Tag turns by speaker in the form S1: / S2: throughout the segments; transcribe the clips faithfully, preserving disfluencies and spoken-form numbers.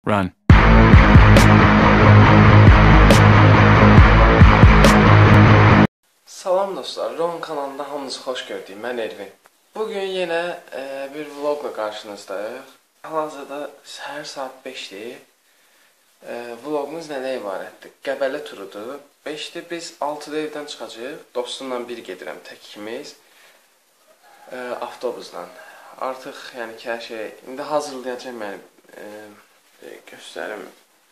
S1: Run.
S2: Salam dostlar, Ron kanalında hamınızı xoş gördük. Mən Elvin. Bugün yenə e, bir vlogla qarşınızdayıq. Hal-hazırda səhər saat beşdir. E, vlogumuz nədən ibarətdir? Qəbələ turudur. beşdir, biz altıda evdən çıxacağıq. Dostumla bir gedirəm tək ikimiz. E, avtobusla. Artıq yəni ki, hər şey indi hazırlayacağım mənim. E, göstərim.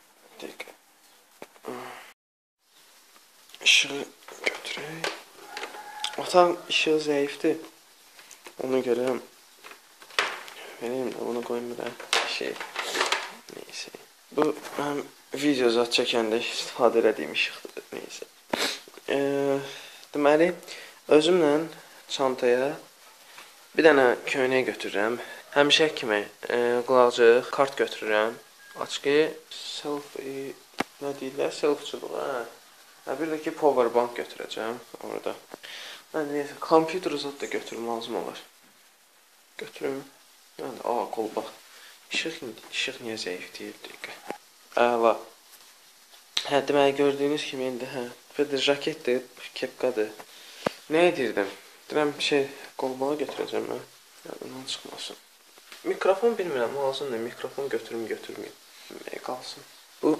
S2: İşığı götürək. Otağın ışığı zəifdir. Onu görə vereyim də bunu qoymuram. Şey. Neyse. Bu mənim video zat çəkəndə istifadə etdiyim işıqdır. Neyse. E, deməli özümlə çantaya bir dənə köynək götürürəm. Həmişə kimi e, qulaqcıq, kart götürürəm. Açqı, selfie, nə deyirlər? Selfçuluq, hə. Hə, bir də ki, powerbank götürəcəm orada. Mən neysə, kompüter zat da götürüm lazım olur. Götürüm. Yəni, aa, qol bax. İşıq, işıq niyə zəif deyil, dəqiqə. Əla. Hə, deməli, gördüyünüz kimi indi, hə. Bir də jaketdir, kepkadır. Nə edirdim? Deyirəm, şey, qolbağa götürəcəm mən. Yadımdan çıxmasın. Mikrofon bilmirəm, lazımdır. Mikrofon götürüm, götürməyim. Qalsın. Bu...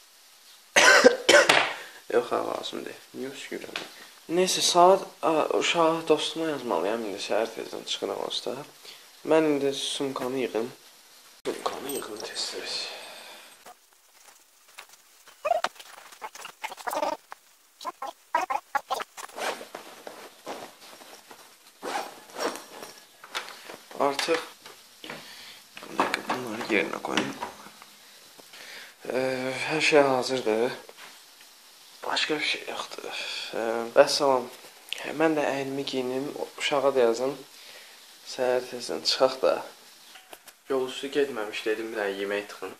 S2: Yox, hə, lazım deyil. Niyə üskürəm? Neyse, saat uşağı dostuma yazmalıyam. İndi səhər tezdən çıxıraq olsa. Mən indi sumkanı yığım. Sumkanı yığım tez-tez. Artıq bunları yerinə qoyun. Ee, hər şey hazırdır. Başqa bir şey yoxdur. Ee, bəs salam. Mən də əynimi giyinim, uşağa da yazım. Səhər tezdən çıxaq da. Yol üstü getməmiş dedim, bir dənə yemək tıxın.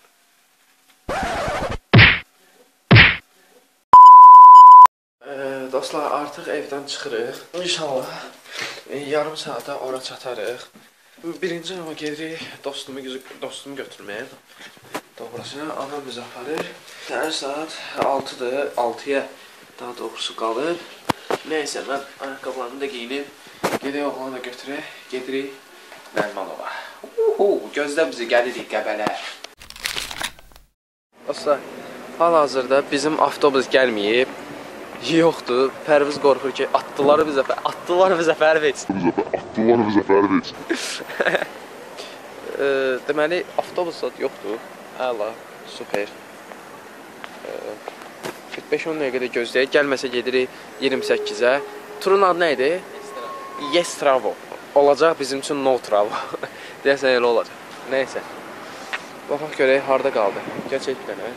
S2: Ee, dostlar, artıq evdən çıxırıq. İnşallah e, yarım saata ora çatarıq. Birinci ama geri dostumu, dostumu götürməyə. Doğrusu anam bizi aparır. Səhər saat altıdır, altıya daha doğrusu qalıb. Neyse, mən ayaqqabılarımı da giyinib, gedək oğlanı da götürək, gedirik Nərmanova. Uhu, gözlə bizi, gəlirik Qəbələ. Dostlar, hal-hazırda bizim avtobus gəlməyib. Yoxdur, Pərviz qorxur ki, atdılar bizə, atdılar bizə Pərviz. Atdılar bizə Pərviz. e, deməli, avtobus zat yoxdur. Əla, super. E, kırk beş on dəqiqədə gözləyək, gəlməsə gedirik iyirmi səkkizə. Turun adı nə idi? Yes Travo. Olacaq bizim üçün No Travo. Deyəsən elə olacaq. Neysə. Baxaq görək, harada qaldı. Gerçək bir dənə.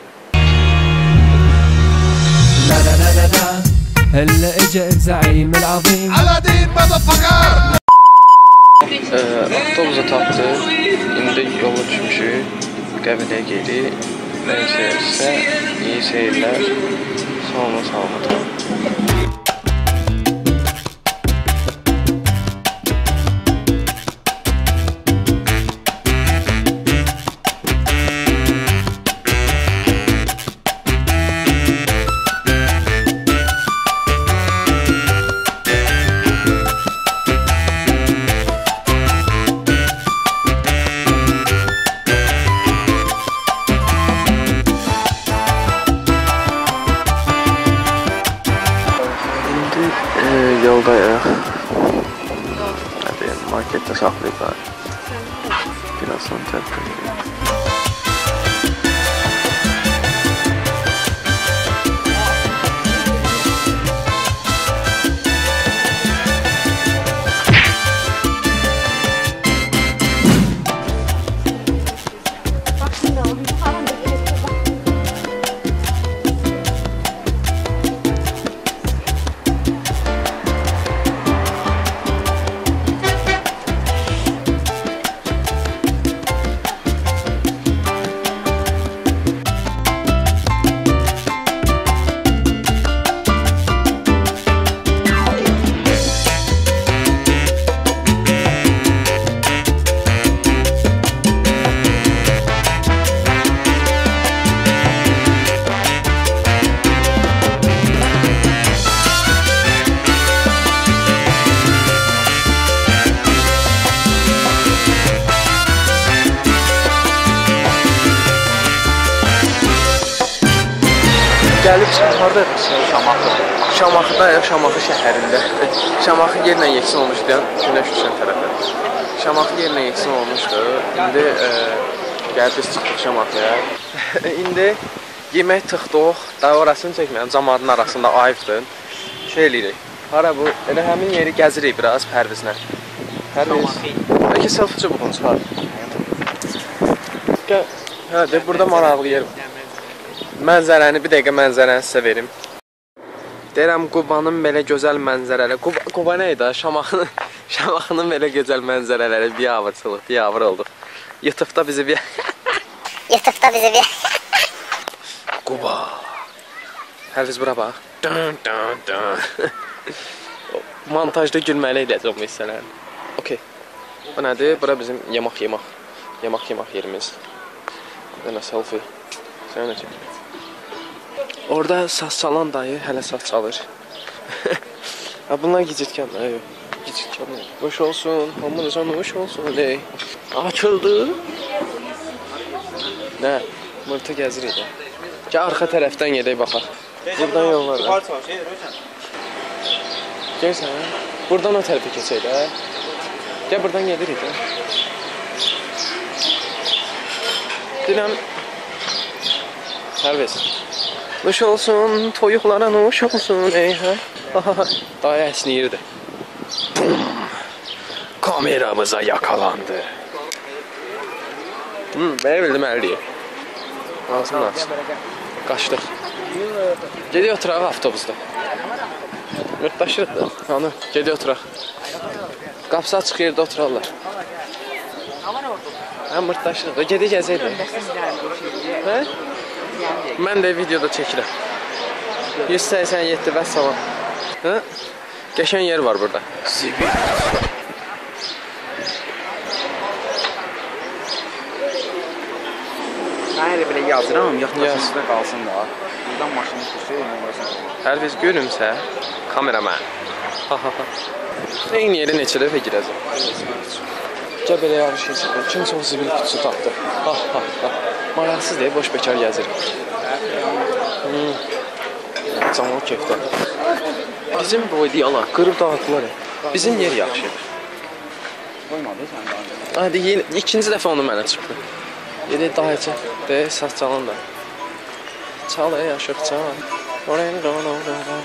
S3: هلا اجا الزعيم العظيم
S2: على دين motherfucker. Avtobusu tapdıq. İndi yola düşmüşük. Qəbələyə gedirik. Nəysə isə iyi seyirlər. Sağ salamat. Yoldayıq. Hadi marketdə saxlayıqlar. Birazdan tərpə edeyim. Gəlib hardayıq? Şamaxı. Şamaxıdayıq, Şamaxı şəhərində. Şamaxı yerlə yeksin olmuşdu, Günəş düşən tərəfə. Şamaxı yerlə yeksin olmuşdu. İndi e, gəlib biz çıxdıq Şamaxıya. İndi yemək tıxdıq. Daha orasını çəkməyəm, camaatın arasında ayıbdır. Şey eləyirik. Hara bu? Elə həmin yeri gəzirik biraz Pərvizlə. Pərviz. Bəlkə selfie çubuğunu çıxar. Hə, de, burada maraqlı yer var. Mənzərəni, bir dəqiqə mənzərəni sizə verim. Deyirəm, Qubanın belə gözəl mənzərələri. Quba, Quba nə idi? Şamaxının, Şamaxının belə gözəl mənzərələri. Biabırçılıq, biabır olduq. YouTube'da bizi bir...
S1: YouTube'da bizi bir...
S2: Quba. Pərviz bura bax. Dun, dun, dun. Montajda gülməli edəcəm bu hissələrini. Okey. Bu nədir? Bura bizim yemək yemək. Yemək yemək yerimiz. Yenə selfie. Sən nə çək? Orada saz çalan dayı hələ saz çalır. Bunlar gicirtkənlər, yox. Gicirtkənlər. Boş olsun, hamınızdan hoş olsun. Ey. Açıldı. Nə? Mırtı gəzirik də. Gəl arxa tərəfdən gedək baxaq. Buradan yol var da. Gəlsən, buradan o tərəfə keçək də. Gəl buradan gedirik də. Deyirəm, Pərviz. Nuş olsun, toyuqlara nuş olsun, ey hə? Dayı əsniyirdi. Bum! Kameramıza yakalandı. Hmm, belə bildim əliyir. Ağzını aç. Qaçdıq. Gediyor oturaq avtobusda. Mürtdaşırıq da. Hanı, gediyor oturaq. Qapısı açıq yerdə oturarlar. Hə, mürtdaşırıq da. Gedi gəzək də. Hə? Mən də videoda çəkirəm. yüz səksən yeddi və salam. Hə? Qəşən yer var burada. Zibil.
S4: Mən elə belə yazıram, yaxınlaşmasında qalsın da. Buradan maşını tutuşur.
S2: Pərviz gülümsə, kameraman. Eyni yeri neçə dəfə girəcəm. Gəl belə yarış keçək. Kim çox zibil kutusu tapdı. Ha, ha, ha. Maraqsız deyil, boş bekar gəzir. Hmm. Canlı kefdə. Bizim boyda yala, qırıb dağıtdılar ya. Bizim yer yaxşıdır.
S4: Qoymadı sən daha.
S2: Hadi, ikinci dəfə onu mənə çıxdı. Yedi daha içə. De, saz çalan da. Çal, ey aşıq, çal. Oraya ne qalan, oraya qalan.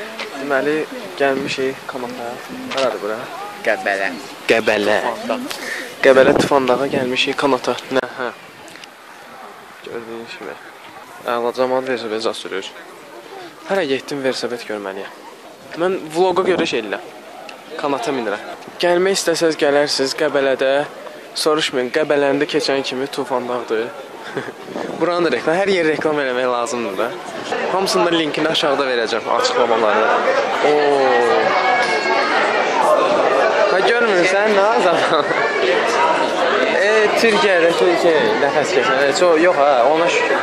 S2: Deməli, gəlmişik Kanata. Haradır bura?
S4: Qəbələ.
S2: Qəbələ. Qəbələ Tufandağa gəlmişik Kanata. Nə, hə. Gördüyünüz kimi. Əla cəmaət velosiped sürür. Hərə getdim velosiped görməliyəm. Mən vloqa görə şeylə Kanata minirəm. Gəlmək istəsəz gələrsiniz Qəbələdə. Soruşmayın, Qəbələndə keçən kimi Tufandağdır. Buranın da reklam, hər yer reklam eləmək lazımdır da. Hamısının da linkini aşağıda verəcəm, açıqlamalarda. Ooo. Ha, görmürsən, nə zaman? E, Türkiyədə, Türkiyədə nəfəs keçən. E, çox, yox ha, ona şükür.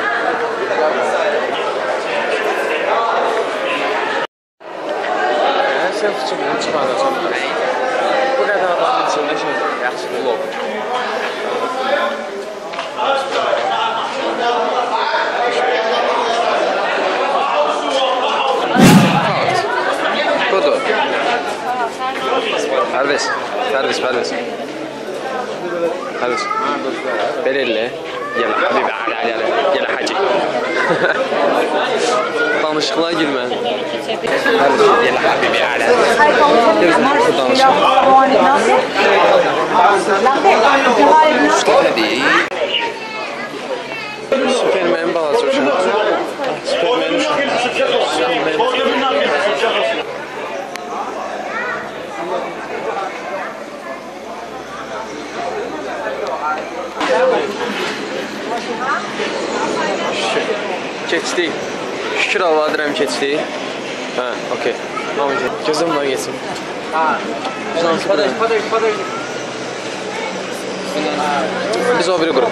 S2: Sən fıçımını çıxaracam. Bu qədər adamın içində şey, yaxşı vlog. Budur. Pərviz, Pərviz, Pərviz. Pərviz. Belə elə. Gələ, Həbibə, gələ, gələ, gələ, hacı. Danışıqlar gülmə. Pərviz, gələ, Həbibə, gələ. Gələ, danışıq. Süpermenin balası uşaq. Süpermenin uşaq. Keçdik. Şükür Allah edirəm keçdik. Hə, okey. Gözüm var geçsin. Biz o biri grup.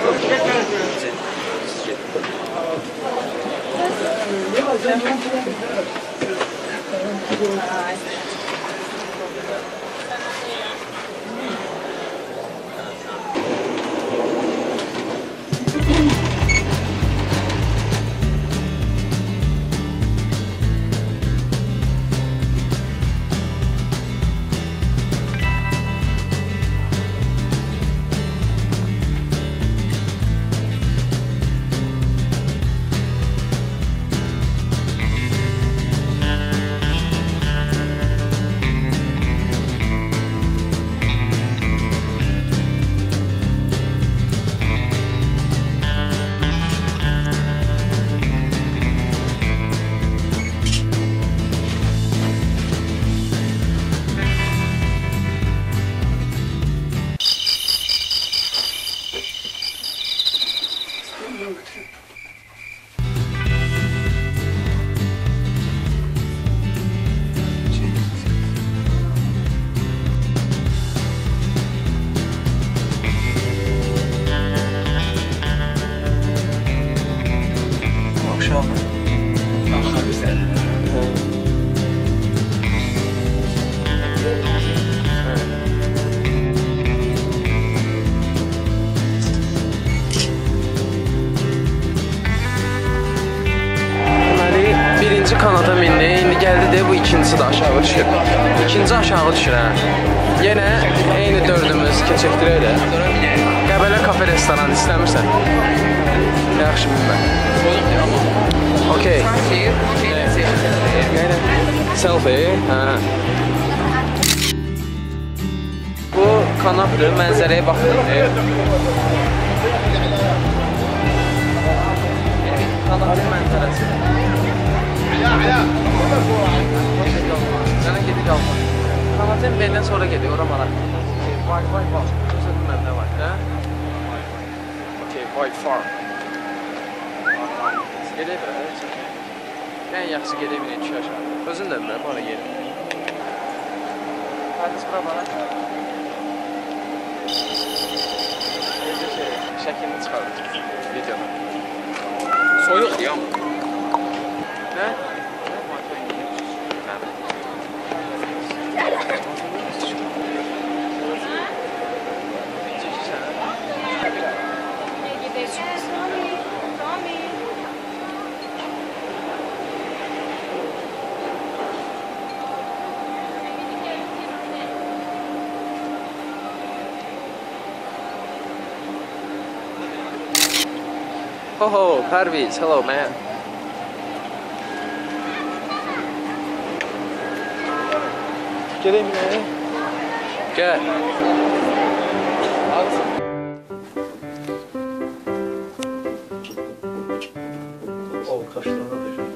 S2: Kanata mindi, indi gəldi de bu ikincisi də aşağı düşür. İkinci aşağı düşür hə. Yenə eyni dördümüz keçəkdirək də. Qəbələ kafe restoran istəmirsən? Yaxşı bilmə. Okey. Selfie. Hə. Bu kanapdır, mənzərəyə baxın. Kanapın mənzərəsi. Sana gedik alma. Kanatın benden sonra gedik, ora maraq. Vay vay vay. Gözə bilməm nə var, hə? Okey, White Farm. Gedək belə. Ən yaxşı gedək bir iki aşağı. Özün də bilməm, bana gelin. Hadi sıra bana. Evdə şey, şəklini çıxardım videoda. Soyuq deyəm. Nə? Ho ho, Pərviz, hello man. Geleyim mi? Gel. O kaşlarına düşürdü.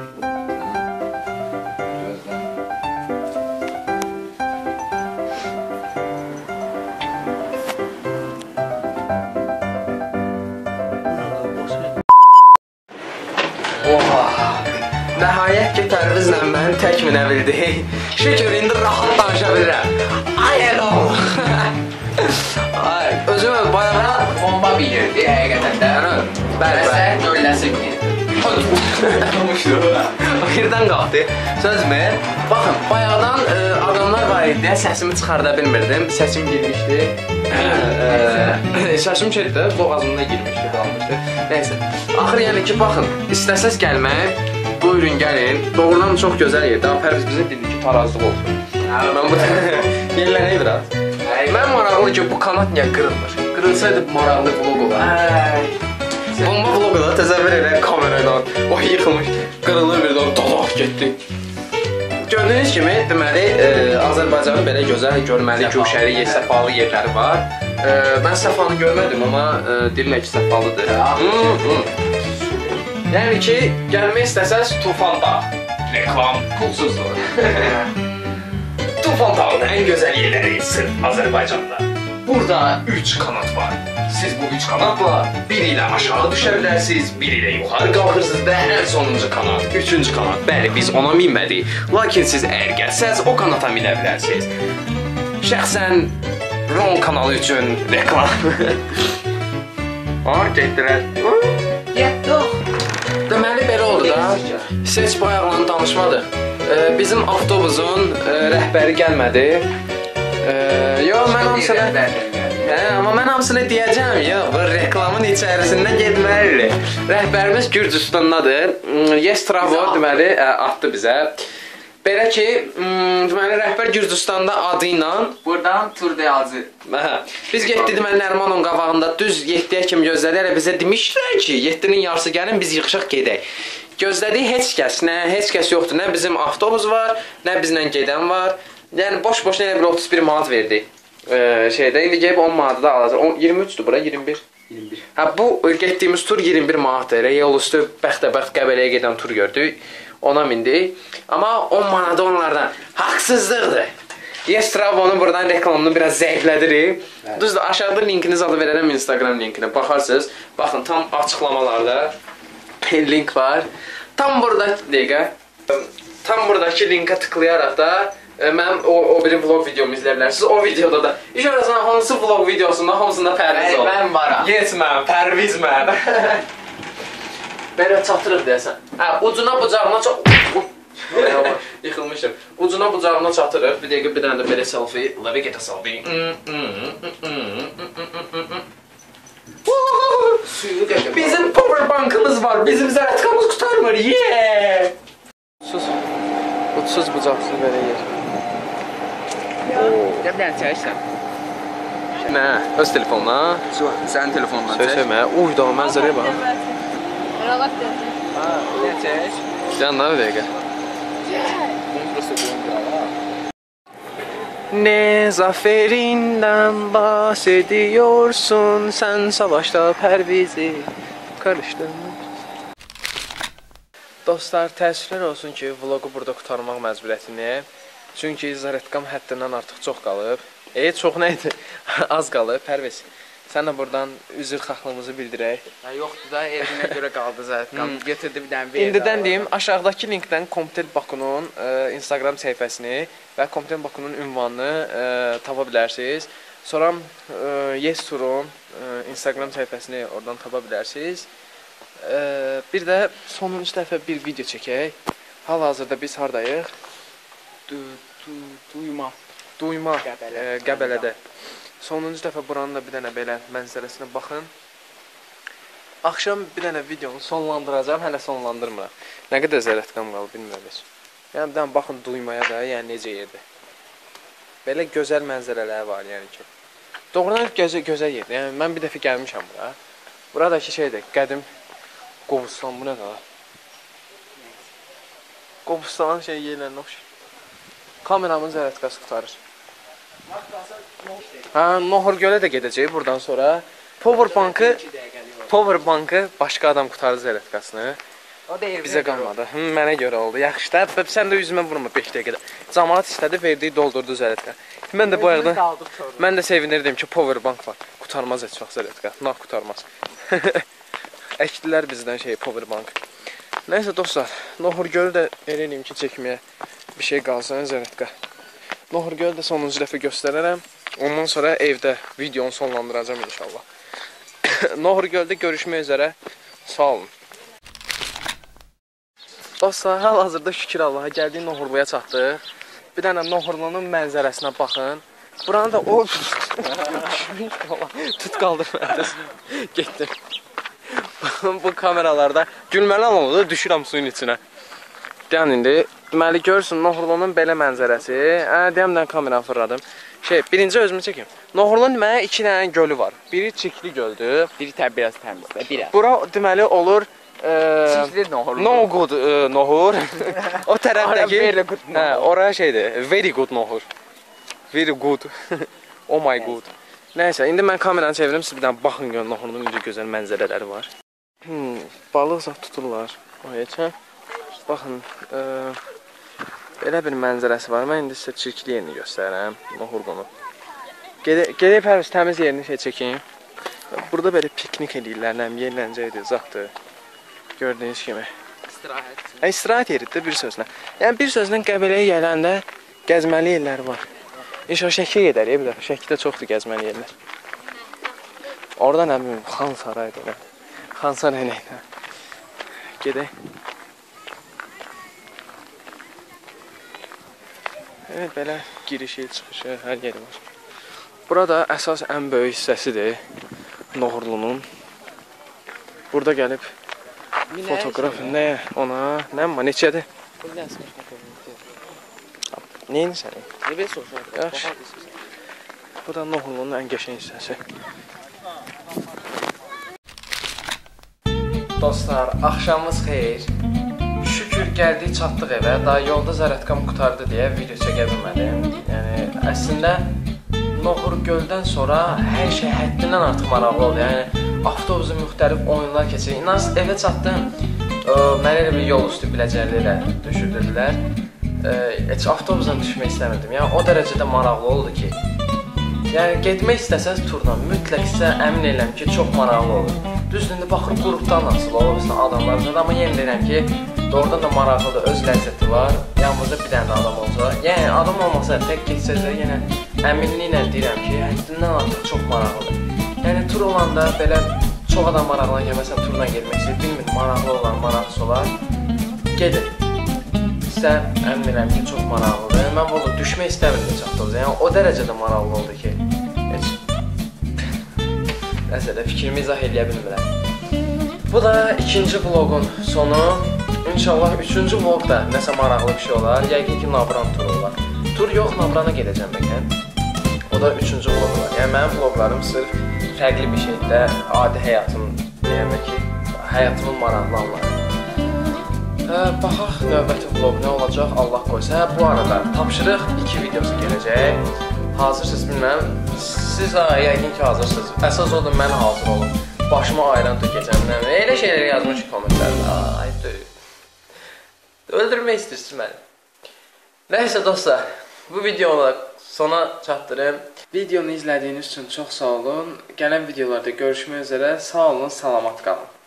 S2: Nəhayət ki, Pərvizlə mən tək minə bildik. Şükür, indi rahat danışa bilirəm. Ay, elom! Ay, özümü bayağı
S4: Bomba bir yerdi həqiqətən də.
S2: bəli, bəli.
S4: Məsələn, gölləsi bir yerdi.
S2: Birdən qalxdı. Sözmü? Baxın, bayaqdan e, adamlar var idi, səsimi çıxarda bilmirdim. Səsim girmişdi. E, səsim çəkdi, boğazımda girmişdi, qalmışdı. Neysə. Axır yəni ki, baxın, istəsəz gəlmək, buyurun gəlin. Doğrudan çox gözəl yerdir. Amma Pərviz bizə dedi ki, tarazlıq olsun. Mən bu yerlənək biraz. Mən maraqlı ki, bu kanat niyə qırılmır? Qırılsaydı maraqlı vlog olar. Bomba vlogu da təsəvvür edən kameradan. O yıxılmış, qırılır birdən, dadaq getdi. Gördüyünüz kimi, deməli, e, Azərbaycanın belə gözəl, görməli, güşəli, səfalı yerləri var. E, mən səfanı görmədim, amma e, deyirlər ki, səfalıdır. Yəni ki, gəlmək istəsəz Tufan Dağ. Reklam pulsuzdur. Tufan Dağ'ın ən gözəl yerləri sırf Azərbaycanda. Burada üç kanat var. Siz bu üç kanatla biri ilə aşağı düşə bilərsiniz, biri ilə yuxarı qalxırsınız və ən sonuncu kanat, üçüncü kanat. Bəli, biz ona minmədik. Lakin siz əgər gəlsəz, o kanata minə bilərsiniz. Şəxsən Ron kanalı üçün reklam. Ha, getdilər. Yetdik. Deməli, belə oldu da. Seç bayaqla danışmadıq. Ee, bizim avtobusun e, rəhbəri gəlmədi. Ee, yo, mən hamısını... Hə, amma mən hamısını deyəcəm, yox, bu reklamın içərisində getməlidir. Rəhbərimiz Gürcüstandadır. Yes Travo deməli atdı bizə. Belə ki, deməli rəhbər Gürcüstanda adı ilə
S4: buradan Tur de Azı.
S2: Hə. Biz getdik deməli Nərmanın qabağında düz yeddiyə kimi gözlədik. Elə bizə demişdilər ki, yeddinin yarısı gəlin, biz yığışaq gedək. Gözlədik heç kəs, nə heç kəs yoxdur. Nə bizim avtobus var, nə bizlə gedən var. Yəni boş-boş elə bir otuz bir manat verdik. Ee, şeydə indi gəlib on manatı da alacaq. iyirmi üçdür bura, iyirmi bir.
S4: iyirmi bir.
S2: Hə, bu getdiyimiz tur iyirmi bir manatdır. Yol üstü bəxtəbəxt Qəbələyə gedən tur gördük. Ona mindik. Amma on manatı onlardan haqsızlıqdır. Yes Travo'nun buradan reklamını biraz zəiflədirik. Evet. Düzdür, aşağıda linkini zadı verərəm Instagram linkini. Baxarsınız. Baxın, tam açıqlamalarda link var. Tam burada dəqiqə. Tam buradakı linka tıklayaraq da mən o, o biri vlog videomu izləyə bilərsiniz. O videoda da iş arasında hansı vlog videosunda hamısında Pərviz olur.
S4: Mən varam.
S2: Yes mən, Pərviz mən. Belə çatırıq deyəsən. Hə, ucuna bucağına çatırıq. Yıxılmışım. Ucuna bucağına çatırıq. Bir dəqiqə bir dənə də belə selfie. Let me get a selfie. Bizim power bankımız var. Bizim zərətqamız qutarmır. Yeah! Sus. Uçsuz bucaqsız belə yer.
S4: Gəl bir dənə çəksən.
S2: Nə? Öz telefonuna?
S4: Sənin telefonundan çək.
S2: Söysəmə. Uy, da mənzərəyə bax.
S1: Rahat dedi.
S4: Ha, bir dənə çək.
S2: Sən nə dəqiqə?
S4: Burası qoyun
S2: Ne zaferinden bahsediyorsun, sen savaşta Pərvizi karıştın. Dostlar, təəssüflər olsun ki, vlogu burada qutarmaq məcburiyyətini. Çünki zərətqam həddindən artıq çox qalıb. E, çox nə idi? Az qalıb. Pərviz, sən də buradan üzr xahlığımızı bildirək.
S4: Ya yoxdur da, evinə görə qaldı zərətqam. Götürdü bir dənə verdi.
S2: İndidən deyim, aşağıdakı linkdən Kompetent Bakunun e, Instagram səhifəsini və Kompetent Bakunun ünvanını e, tapa bilərsiniz. Sonra e, Yes Turun e, Instagram səhifəsini oradan tapa bilərsiniz. E, bir də sonuncu dəfə bir video çəkək. Hal-hazırda biz hardayıq?
S4: Du, du, duyma.
S2: Duyma,
S4: Qəbələ.
S2: e, Qəbələdə. Sonuncu dəfə buranın da bir dənə belə mənzərəsinə baxın. Axşam bir dənə videonu sonlandıracağam, hələ sonlandırmıram. Nə qədər zərətqam qalıb bilmirəm heç. Yəni bir dənə baxın duymaya da, yəni necə yerdir. Belə gözəl mənzərələri var, yəni ki. Doğrudan gözəl gözəl yerdir. Yəni mən bir dəfə gəlmişəm bura. Buradakı şeydir, qədim Qobustan, bu nə da? Qobustanın şey yerlərinə oxşayır. Kameramın zərətqası qutarır. Hə, Nohur gölə də gedəcək buradan sonra. Powerbankı Powerbankı başqa adam qutarır zərətqasını.
S4: O deyir.
S2: Bizə qalmadı. Hı, mənə görə oldu. Yaxşı da, sən də üzümə vurma beş dəqiqədə. Cəmaət istədi, verdi, doldurdu zərətqə. Mən də bu arada mən də sevinirdim ki, Powerbank var. Qutarmaz heç vaxt zərətqə. Nah qutarmaz. Əkdilər bizdən şey Powerbank. Nəysə dostlar, Nohur gölü də eləyim ki, çəkməyə bir şey qalsın zərətqə. Nohur gölü də sonuncu dəfə göstərərəm. Ondan sonra evdə videonu sonlandıracağam inşallah. Nohur göldə görüşmək üzərə. Sağ olun. Dostlar, hal-hazırda şükür Allaha gəldik Nohurluya çatdıq. Bir dənə Nohurlunun mənzərəsinə baxın. Buranı da o tut qaldır məndə. Getdim. Bu kameralarda gülməli oldu, düşürəm suyun içinə. Deyən indi, deməli görürsün Nohurlunun belə mənzərəsi. Hə, deyəmdən kameranı fırladım. Şey, birinci özümü çəkim. Nohurlunun deməli iki dənə gölü var. Biri Çikli göldür.
S4: Biri təbii biraz təmizdir, biraz.
S2: Bura deməli olur
S4: Çikli Nohur.
S2: No good uh, Nohur. O tərəfdəki
S4: very good Nohur.
S2: Hə, oraya şeydir. Very good Nohur. Very good. Oh my god. Nəysə, indi mən kameranı çevirim, siz bir dənə baxın görün Nohurun necə gözəl mənzərələri var. Hmm, balıq zat tuturlar. O heç hə? Baxın, ə, belə bir mənzərəsi var. Mən indi sizə çirkli yerini göstərirəm. Nohurqonu. Gedib hər təmiz yerini şey çəkin. Burada belə piknik edirlər, nəm yerləncəkdir, zatdır. Gördüyünüz kimi.
S4: İstirahət.
S2: Hə, istirahət yeridir bir sözlə. Yəni bir sözlə Qəbələyə gələndə gəzməli yerlər var. İnşallah Şəkiyə gedərik bir dəfə. Şəkidə çoxdur gəzməli yerlər. Orada nə bilim, Xan Saraydır. Xan Saray nə ilə. Gedək. Evet, belə girişi, çıxışı, hər yeri var. Burada əsas ən böyük hissəsidir Nohurlunun. Burada gəlib fotoqraf, nə, ona, nə amma, neçədir? Neyin səni?
S4: Nəbə soruşaq?
S2: Yaxşı. Bu da Nohurlunun ən qəşəng hissəsi. Dostlar, axşamımız xeyir. Şükür gəldik, çatdıq evə. Daha yolda zərətqam qutardı deyə video çəkə bilmədim. Yəni, əslində Nohur göldən sonra hər şey həddindən artıq maraqlı oldu. Yəni, avtobusu müxtəlif oyunlar keçir. İnans evə çatdım, mənə elə bir yol üstü biləcəkli ilə düşürdürdülər. Heç avtobusdan düşmək istəmirdim. Yəni, o dərəcədə maraqlı oldu ki, yəni, getmək istəsəz turla, mütləq sizə əmin edirəm ki, çox maraqlı olur. Düzdür, indi baxır, qrupdan nasıl olur, adamlardır, amma yenə deyirəm ki, doğrudan da maraqlıdır, öz ləzzəti var, yanımızda bir dənə də adam olsa. Yəni, adam olmasa, tək geçsəz də yenə əminliklə deyirəm ki, həddindən artıq çox maraqlıdır. Yəni, tur olanda belə çox adam maraqlan gəlməsən turla gelmək istəyir, bilmir, maraqlı olan, maraqlısı olar. Gedin. Sizə əmin edirəm ki, çox maraqlıdır. Mən valla düşmək istəmirdim çatdığımızda. Yəni, o dərəcədə maraqlı oldu ki, heç nəsə də fikrimi izah eləyə bilmirəm. Bu da ikinci vlogun sonu. İnşallah üçüncü vlogda nəsə maraqlı bir şey olar. Yəqin ki, Nabran turu olar. Tur yox, Nabrana gedəcəm bəkən. O da üçüncü vlog olar. Yəni, mənim vloglarım sırf fərqli bir şeydə, adi həyatım, deyəmə ki, həyatımın maraqlı anları. Baxaq, növbəti vlog nə olacaq, Allah qoysa. Bu arada tapşırıq iki videosu gələcək. Hazırsınız bilməm. Siz yəqin ki, hazırsınız. Əsas odur, mən hazır olum. Başıma ayran tökəcəm. Elə şeyləri yazmış ki, kommentlərdə. Ay, döyü. Öldürmək istəyirsiniz məni. Nəysə dostlar, bu videonu sona çatdırım. Videonu izlədiyiniz üçün çox sağ olun. Gələn videolarda görüşmək üzərə. Sağ olun, salamat qalın.